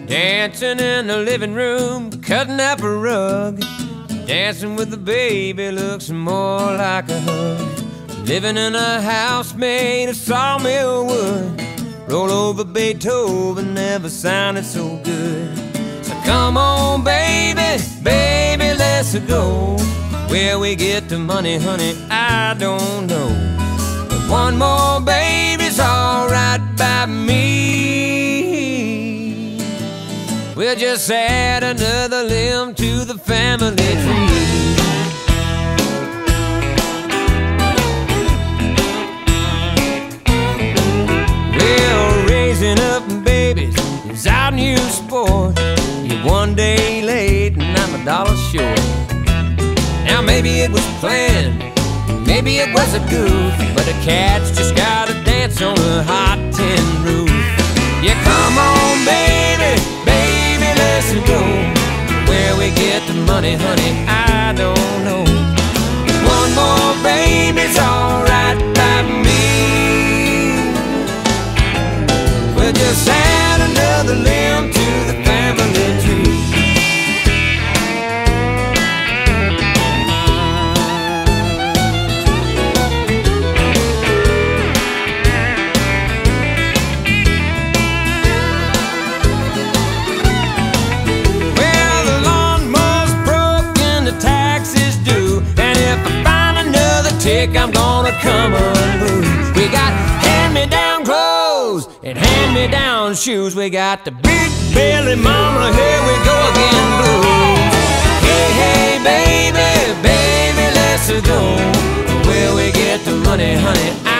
Dancing in the living room, cutting up a rug. Dancing with the baby looks more like a hug. Living in a house made of sawmill wood. Roll over Beethoven never sounded so good. So come on, baby, baby, let's go. Where we get the money, honey, I don't know. But one more baby's alright by me. We'll just add another limb to the family tree. Well, raising up babies is our new sport. You're one day late and I'm $1 short. Now maybe it was planned, maybe it was a goof, but a cat's just gotta dance on a hot tin roof. Yeah, come on, baby, baby, let's go. Where we get the money, honey, I don't know. One more baby's alright by me. We'll just add another limb to the family tree. I'm gonna come unglued. We got hand-me-down clothes and hand-me-down shoes. We got the big belly mama, here we go again blues. Hey, hey, baby, baby, let's go. Where we get the money, honey,